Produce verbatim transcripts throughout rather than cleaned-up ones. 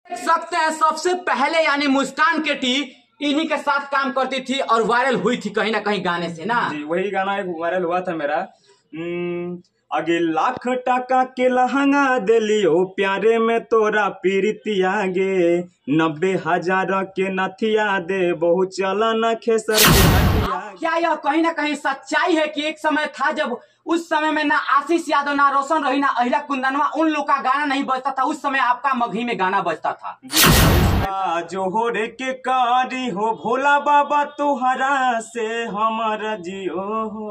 देख सकते हैं सबसे पहले यानी मुस्कान केटी इन्हीं के साथ काम करती थी और वायरल हुई थी कहीं ना कहीं गाने से ना। जी वही गाना एक वायरल हुआ था मेरा। आगे लाख टका के लहंगा दिलियो प्यारे में तोरा पीरितिया गे, नब्बे हजार के नथिया दे बहु चला न खेसर क्या यह कहीं ना कहीं सच्चाई है कि एक समय था जब उस समय में ना आशीष यादव ना रोशन रही ना अहिरा कुंदनवा उन लोग का गाना नहीं बजता था, उस समय आपका मगही में गाना बजता था। जो हो रे के कारी हो भोला बाबा तुहरा से हमारा जियो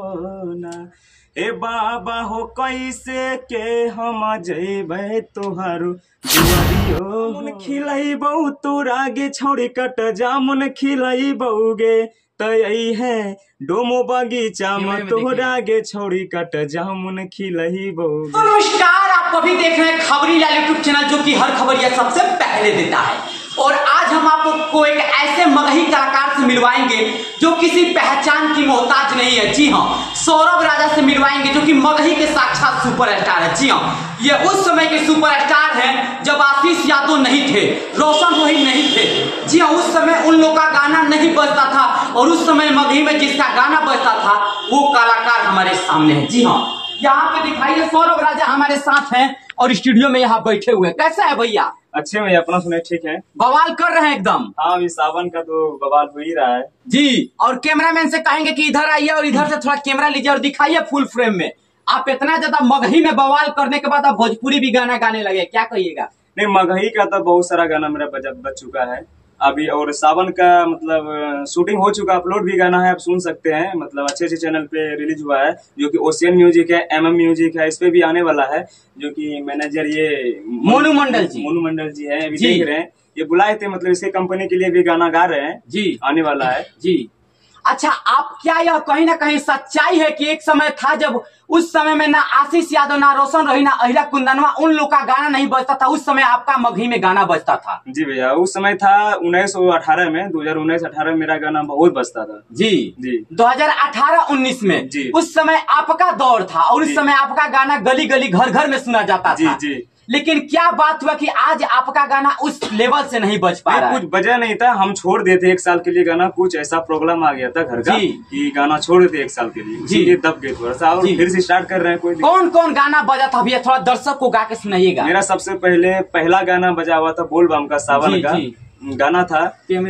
हो ना, ए बाबा हो कैसे के हम जेबे तोहारू दुआरियो। मुन खिलाई बहु तोर आगे छोड़ी कट जामुन खिलाई बहुगे तई है डोमो बगीचा में तोहरा आगे छोड़ी कट जामुन खिलाई बहुगे। तो नमस्कार, आप अभी देख रहे हैं खबरीलाल यूट्यूब चैनल जो कि हर खबर यह सबसे पहले देता है। और आज हम आपको एक ऐसे मगही कलाकार से मिलवाएंगे जो किसी पहचान की मोहताज नहीं है। जी हाँ, सौरभ राजा से मिलवाएंगे जो कि मगही के साक्षात सुपरस्टार है। जी हाँ, ये उस समय के सुपरस्टार हैं जब आशीष यादव नहीं थे, रोशन रोहित नहीं थे। जी हाँ, उस समय उन लोग का गाना नहीं बजता था और उस समय मगही में जिसका गाना बजता था वो कलाकार हमारे सामने है। जी हाँ, यहाँ पे दिखाइए सौरभ राजा हमारे साथ हैं और स्टूडियो में यहाँ बैठे हुए। कैसा है भैया? अच्छे भैया, अपना सुने ठीक है। बवाल कर रहे हैं एकदम। हाँ, अभी सावन का तो बवाल हो ही रहा है जी। और कैमरामैन से कहेंगे कि इधर आइए और इधर से थोड़ा कैमरा लीजिए और दिखाइए फुल फ्रेम में। आप इतना ज्यादा मगही में बवाल करने के बाद आप भोजपुरी भी गाना गाने लगे, क्या कहिएगा? नहीं, मगही का तो बहुत सारा गाना मेरा बज बज चुका है अभी, और सावन का मतलब शूटिंग हो चुका, अपलोड भी गाना है, आप सुन सकते हैं। मतलब अच्छे अच्छे चैनल पे रिलीज हुआ है जो कि ओशियन म्यूजिक है, एमएम म्यूजिक है, इस पे भी आने वाला है। जो कि मैनेजर ये मोनू मंडल जी मोनू मंडल जी है, अभी देख रहे हैं, ये बुलाए थे, मतलब इसके कंपनी के लिए भी गाना गा रहे हैं जी, आने वाला है जी। अच्छा, आप क्या यह कहीं ना कहीं सच्चाई है कि एक समय था जब उस समय में ना आशीष यादव ना रोशन रही ना अहिरा कुंदनवा उन लोग का गाना नहीं बजता था, उस समय आपका मगही में गाना बजता था? जी भैया, उस समय था उन्नीस सौ अठारह में, दो हजार उन्नीस अठारह में मेरा गाना बहुत बजता था। जी जी, दो हजार अठारह उन्नीस में जी, उस समय आपका दौर था और उस समय आपका गाना गली गली घर घर में सुना जाता जी, था। जी। लेकिन क्या बात हुआ कि आज आपका गाना उस लेवल से नहीं बज पा रहा है? कुछ वजह नहीं था, हम छोड़ देते एक साल के लिए गाना, कुछ ऐसा प्रॉब्लम आ गया था घर का कि गाना छोड़ देते एक साल के लिए जी, ये दब गए थोड़ा सा और फिर से स्टार्ट कर रहे हैं। कोई कौन कौन गाना बजा था भैया, थोड़ा दर्शक को गा के सुनाइएगा। मेरा सबसे पहले पहला गाना बजा हुआ था बोल बम का, सावन का गाना था।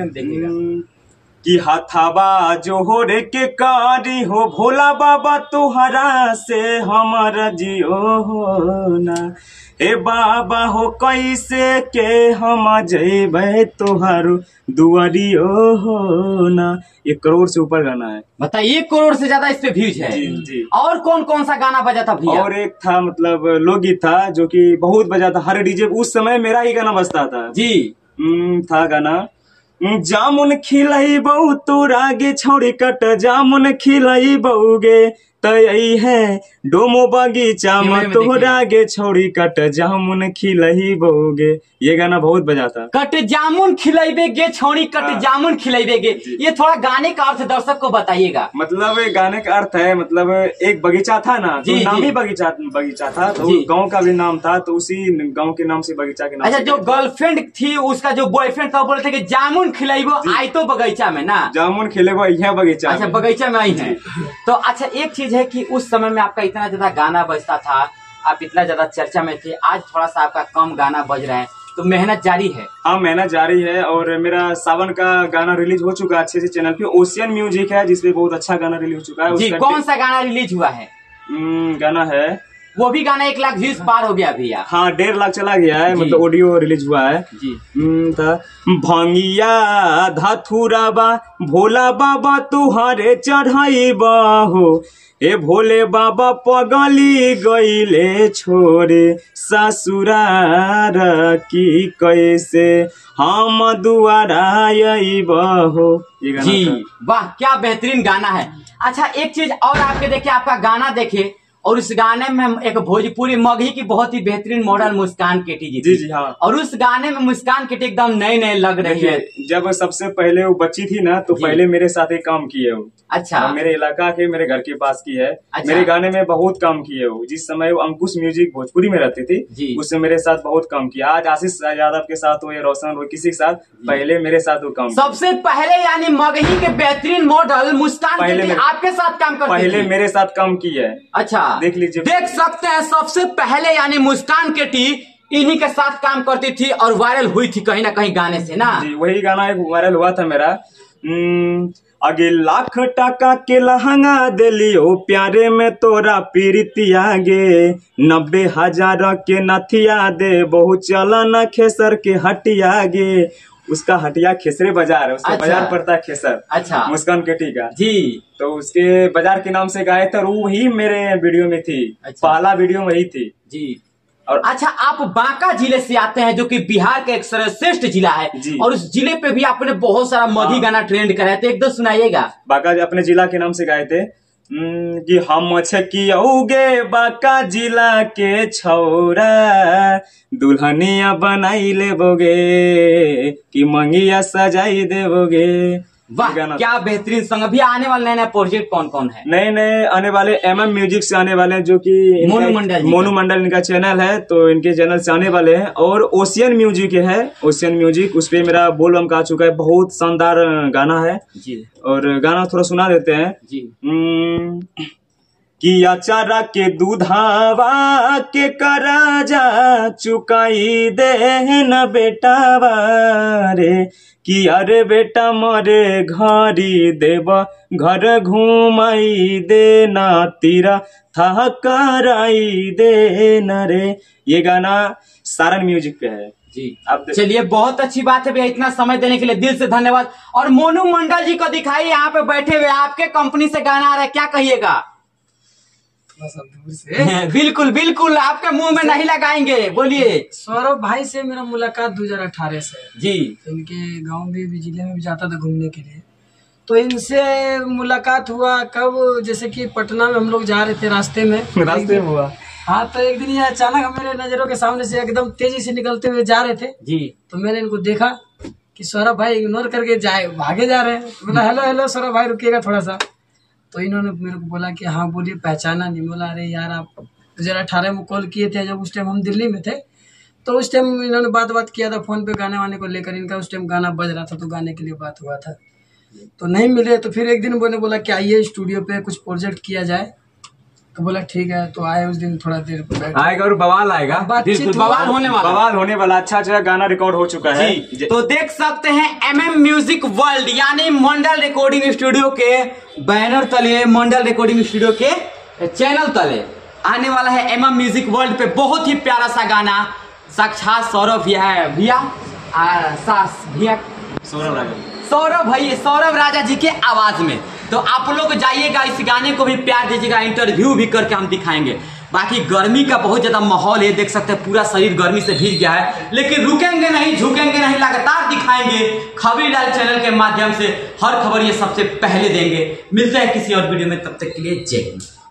कि हाथाबा जो हो रे के कारी हो भोला बाबा तुहरा से हमारा जियो हो ना, ए बाबा हो कैसे के हम जेबे तोहारू दुआरियो हो ना। एक करोड़ से ऊपर गाना है, बताइए, एक करोड़ से ज्यादा इस पे व्यूज है। जी, जी। और कौन कौन सा गाना बजा था भैया? और एक था मतलब लोकगीत था जो कि बहुत बजा था, हर डीजे उस समय मेरा ही गाना बजता था जी। था गाना जामुन खिलाई बहु तोर आगे छोड़ी कट जामुन खिलाई बहुगे तई है डोमो बगीचा में तोहरा आगे छोड़ी कट जामुन खिलाई बहुगे। ये गाना बहुत बजा था। कट जामुन खिलाइबे गे छोड़ी कट जामुन खिलाइबे गे, ये थोड़ा गाने का अर्थ दर्शक को बताइएगा। मतलब गाने का अर्थ है, मतलब एक बगीचा था ना, तो नाम ही बगीचा बगीचा था, तो गांव का भी नाम था, तो उसी गांव के नाम से बगीचा के नाम। अच्छा, जो गर्लफ्रेंड थी उसका जो बॉयफ्रेंड था बोले थे कि जामुन खिलाइबो आई तो बगीचा में ना, जामुन खिलेबो यह बगीचा। अच्छा, बगीचा में आई है। तो अच्छा, एक चीज है कि उस समय में आपका इतना ज्यादा गाना बजता था, आप इतना ज्यादा चर्चा में थे, आज थोड़ा सा आपका कम गाना बज रहा है, तो मेहनत जारी है? हाँ, मेहनत जारी है। और मेरा सावन का गाना रिलीज हो चुका है अच्छे से चैनल पे, ओशियन म्यूजिक है, जिसपे बहुत अच्छा गाना रिलीज हो चुका है जी। कौन सा गाना रिलीज हुआ है? गाना है वो भी गाना एक लाख व्यूज पार हो गया भैया। हाँ, डेढ़ लाख चला गया है, मतलब ऑडियो रिलीज हुआ है जी। था भंगिया धाथुराबा भोला बाबा तुहारे चढ़ाई बाहो, ए भोले बाबा पगली गईले छोरे ससुरार की कैसे हम दुआरा बहो। जी वाह, क्या बेहतरीन गाना है। अच्छा, एक चीज और आपके देखे, आपका गाना देखे और उस गाने में हम एक भोजपुरी मगही की बहुत ही बेहतरीन मॉडल मुस्कान केटी जी जी जी हाँ। और उस गाने में मुस्कान केटी एकदम नए नए लग रही है। जब सबसे पहले वो बच्ची थी ना तो पहले मेरे साथ एक काम की है वो। अच्छा। मेरे इलाका के मेरे घर के पास की है। अच्छा। मेरे गाने में बहुत काम की है वो। जिस समय वो अंकुश म्यूजिक भोजपुरी में रहती थी उससे मेरे साथ बहुत काम किया। आज आशीष यादव के साथ हो या रोशन हो किसी के साथ, पहले मेरे साथ वो काम सबसे पहले यानी मगही के बेहतरीन मॉडल मुस्कान केटी आपके साथ काम करती पहले मेरे साथ काम की है। अच्छा देख लीजिए, देख सकते हैं सबसे पहले यानी मुस्कान केटी इन्हीं के साथ काम करती थी और वायरल हुई थी कहीं ना कहीं गाने से ना। जी वही गाना एक वायरल हुआ था मेरा। आगे लाख टका के लहंगा दिलियो प्यारे में तोरा पीरितिया गे, नब्बे हजार के नथिया दे बहु चला न खेसर के हटिया गे। उसका हटिया खेसरे बाजार है, उसका अच्छा। बाजार पड़ता है खेसर। अच्छा। मुस्कान केटी का जी। तो उसके बाजार के नाम से गाए थे और वो ही मेरे वीडियो में थी। अच्छा। पहला वीडियो वही थी जी। और अच्छा आप बांका जिले से आते हैं जो कि बिहार का एक सर्वश्रेष्ठ जिला है और उस जिले पे भी आपने बहुत सारा मगही गाना ट्रेंड कराए थे, एक दो सुनाइएगा। बांका अपने जिला के नाम से गाए थे कि हम छकियोगे बांका जिला के छौरा, दुल्हनिया बनाई लेबोगे कि मंगिया सजाई देबोगे। वाह क्या बेहतरीन सॉन्ग। अभी आने वाले नए नए प्रोजेक्ट कौन कौन है? नए नए आने वाले एम एम म्यूजिक से आने वाले हैं जो कि मोनू मंडल मोनू मंडल इनका चैनल है, तो इनके चैनल से आने वाले हैं। और ओशियन म्यूजिक है, ओशियन म्यूजिक उस पे मेरा बोल बम का चुका है, बहुत शानदार गाना है जी। और गाना थोड़ा सुना देते हैं जी। कि अचारा के दूधावा के कराजा चुकाई दे न बेटा रे, कि अरे बेटा मरे घरी देव घर घुमाई दे ना तीरा था कराई दे न रे। ये गाना सारन म्यूजिक पे है जी। अब चलिए बहुत अच्छी बात है भैया, इतना समय देने के लिए दिल से धन्यवाद। और मोनू मंडल जी को दिखाइए यहाँ पे बैठे हुए, आपके कंपनी से गाना आ रहा है, क्या कहिएगा? दूर से बिल्कुल बिल्कुल आपके मुंह में नहीं लगाएंगे, बोलिए। सौरभ भाई से मेरा मुलाकात दो हजार अठारह से जी। इनके गांव में भी जिले में भी जाता था घूमने के लिए, तो इनसे मुलाकात हुआ कब, जैसे कि पटना में हम लोग जा रहे थे, रास्ते में रास्ते में हुआ। हाँ तो एक दिन ये अचानक मेरे नजरों के सामने से एकदम तेजी से निकलते हुए जा रहे थे जी। तो मैंने इनको देखा कि सौरभ भाई इग्नोर करके जाए भागे जा रहे हैं। तो बोला हेलो हेलो सौरभ भाई रुकिएगा थोड़ा सा। तो इन्होंने मेरे को बोला कि हाँ बोलिए, पहचाना नहीं। बोला अरे यार आप दो हजार अठारह में कॉल किए थे जब उस टाइम हम दिल्ली में थे, तो उस टाइम इन्होंने बात बात किया था फोन पे गाने वाने को लेकर। इनका उस टाइम गाना बज रहा था तो गाने के लिए बात हुआ था, तो नहीं मिले। तो फिर एक दिन बोले बोला कि आइए स्टूडियो पे कुछ प्रोजेक्ट किया जाए, तो बोला ठीक है। तो आए उस दिन थोड़ा देर आएगा और बवाल आएगा, बवाल होने वाला बवाल होने वाला अच्छा अच्छा गाना रिकॉर्ड हो चुका है जी। तो देख सकते हैं एम एम म्यूजिक वर्ल्ड यानी मंडल रिकॉर्डिंग स्टूडियो के बैनर तले, मंडल रिकॉर्डिंग स्टूडियो के चैनल तले आने वाला है एम एम म्यूजिक वर्ल्ड पे बहुत ही प्यारा सा गाना। साक्षात सौरभ भैया है भैया सास भैया सौरभ राजा सौरभ भाई सौरभ राजा जी के आवाज में। तो आप लोग जाइएगा, इस गाने को भी प्यार दीजिएगा, इंटरव्यू भी करके हम दिखाएंगे। बाकी गर्मी का बहुत ज्यादा माहौल है, देख सकते हैं पूरा शरीर गर्मी से भीग गया है, लेकिन रुकेंगे नहीं, झुकेंगे नहीं, लगातार दिखाएंगे खबरीलाल चैनल के माध्यम से। हर खबर ये सबसे पहले देंगे। मिलते हैं किसी और वीडियो में, तब तक के लिए जय हिंद।